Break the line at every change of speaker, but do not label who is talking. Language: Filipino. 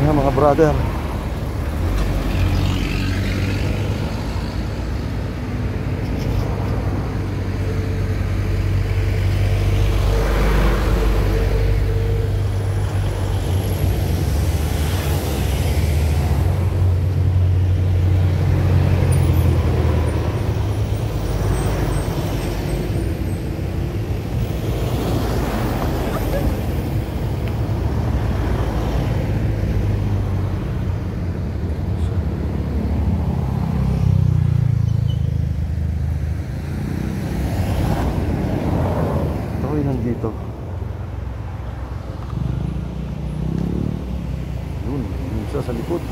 Ayan mga brother. Nandito yun, yung isa sa likod.